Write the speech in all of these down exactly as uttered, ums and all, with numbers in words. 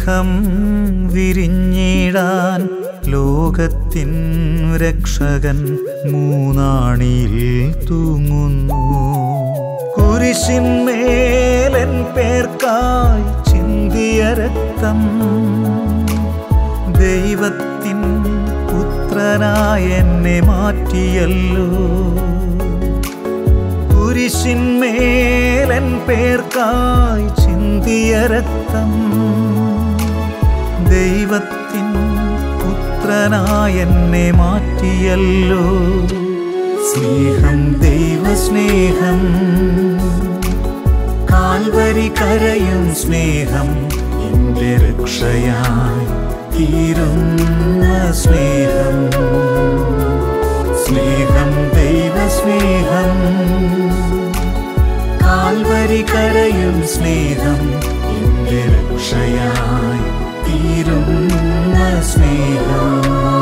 സ്നേഹം വിരിഞ്ഞിടാൻ ലോകത്തിൻ രക്ഷകൻ മൂന്നാണിയിൽ തൂങ്ങുന്നു. കുരിശിന്മേലൻ പേർക്കായി ചിന്തിയ രക്തം ദൈവത്തിൻ പുത്രനായ എന്നെ മാറ്റിയല്ലോ. കുരിശിന്മേലൻ പേർക്കായി ചിന്തിയ രക്തം ദൈവത്തിൻ പുത്രനായ എന്നെ മാറ്റിയല്ലോ. സ്നേഹം ദൈവസ്നേഹം കാൽവരി കരയും സ്നേഹം എന്റെ രക്ഷയായി തീരുന്ന സ്നേഹം. സ്നേഹം ദൈവസ്നേഹം കാൽവരി കരയും സ്നേഹം എന്റെ രക്ഷയായി തീരുന്ന സ്നേഹം.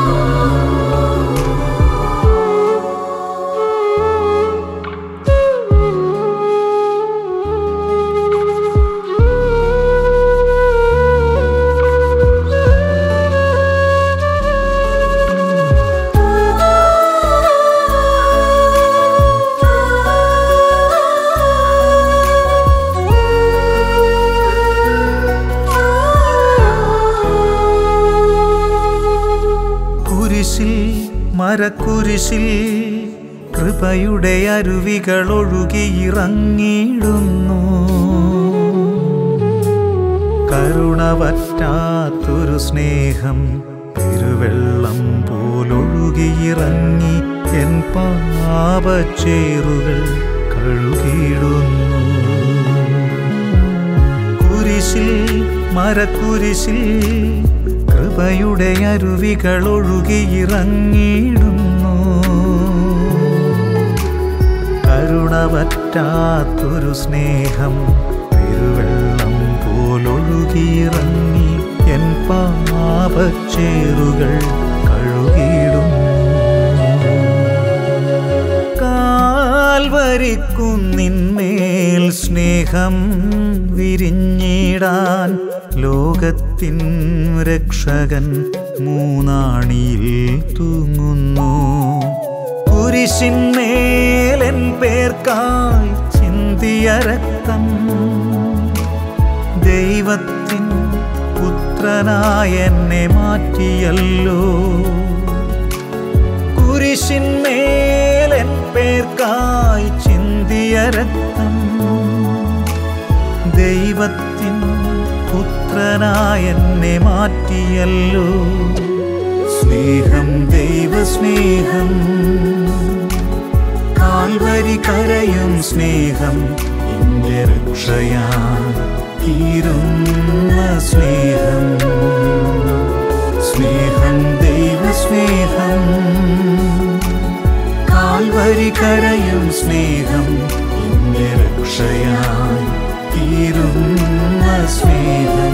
മരക്കുരിശിൽ കൃപയുടെ അരുവികൾ ഒഴുകിയിറങ്ങിയിടുന്നു. കരുണ പറ്റാത്തൊരു സ്നേഹം പെരുവെള്ളം പോലൊഴുകിയിറങ്ങി എൻ പാപച്ചേറുകൾ കഴുകിയിടുന്നു. കുരിശിൽ മരക്കുരിശിൽ കൃപയുടെ അരുവികൾ ഒഴുകിയിറങ്ങിയിടുന്നു. കരുണ പറ്റാത്തൊരു സ്നേഹം പെരുവെള്ളം പോലൊഴുകിയിറങ്ങി എൻ പാപച്ചേറുകൾ കഴുകിയിടുന്നു. കാൽവരിക്കുന്നിന്മേൽ സ്നേഹം വിരിഞ്ഞിടാൻ ലോകത്തിൻ രക്ഷകൻ മൂന്നാണിയിൽ തൂങ്ങുന്നു. കുരിശിന്മേലൻ പേർക്കായി ചിന്തിയ രക്തം ദൈവത്തിൻ പുത്രനായ എന്നെ മാറ്റിയല്ലോ. കുരിശിന്മേലൻ പേർക്കായി ചിന്തിയ രക്തം ദൈവത്തിൻ പുത്രനായ എന്നെ മാറ്റിയല്ലോ. സ്നേഹം ദൈവസ്നേഹം കാൽവരി കരയും സ്നേഹം എന്റെ രക്ഷയായി തീരുന്ന സ്നേഹം. സ്നേഹം ദൈവസ്നേഹം കാൽവരി കരയും സ്നേഹം എന്റെ രക്ഷയായി തീരുന്ന സ്നേഹം.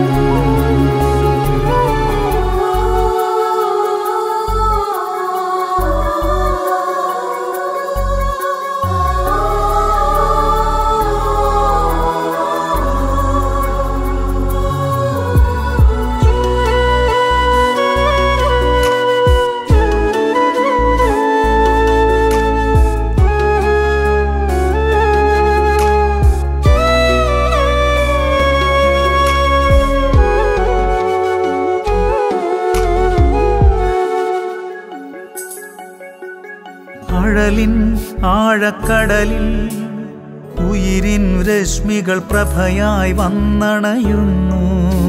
ആഴലിൻ ആഴക്കടലിൽ ഉയിരിൻ രശ്മികൾ പ്രഭയായി വന്നണയുന്നു.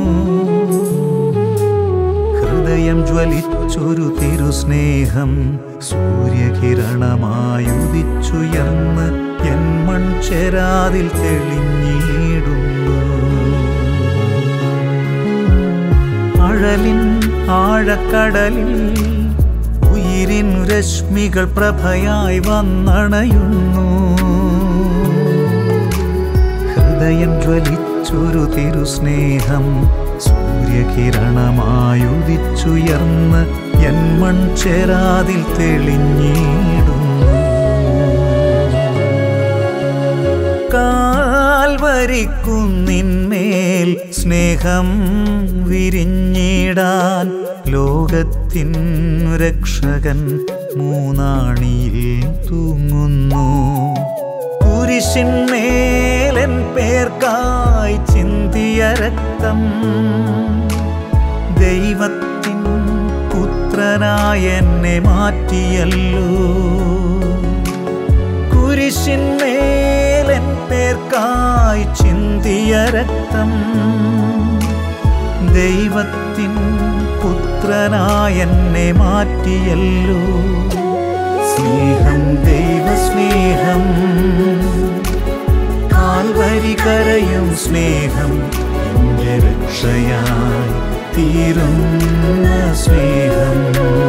ഹൃദയം ജ്വലിച്ചൊരു തിരുസ്നേഹം സൂര്യകിരണമായുദിച്ചുയർന്ന് എൻ മൺചെരാതിൽ തെളിഞ്ഞിടുന്നു. ആഴലിൻ ആഴക്കടലിൽ ഉയിരിൻ രശ്മികൾ പ്രഭയായി വന്നണയുന്നു. ഹൃദയം ജ്വലിച്ചൊരു തിരുസ്നേഹം സൂര്യകിരണമായുദിച്ചുയർന്ന് എൻ മൺചെരാതിൽ തെളിഞ്ഞിടുന്നു. കാൽവരിക്കുന്നിന്മേൽ സ്നേഹം വിരിഞ്ഞിടാൻ ലോകത്തിൻ രക്ഷകൻ മൂന്നാണിയിൽ തൂങ്ങുന്നു. കുരിശിന്മേലൻ പേർക്കായി ചിന്തിയ രക്തം ദൈവത്തിൻ പുത്രനായ എന്നെ മാറ്റിയല്ലോ. കുരിശിന്മേലൻ പേർക്കായി ചിന്തിയ രക്തം ദൈവത്തിൻ പുത്രനായ എന്നെ മാറ്റിയല്ലോ. സ്നേഹം ദൈവസ്നേഹം കാൽവരി കരയും സ്നേഹം എൻ്റെ രക്ഷയായി തീരുന്ന സ്നേഹം.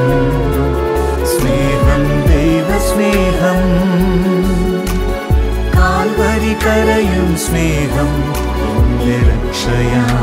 സ്നേഹം ദൈവസ്നേഹം കാൽവരി കരയും സ്നേഹം എൻ്റെ രക്ഷയായി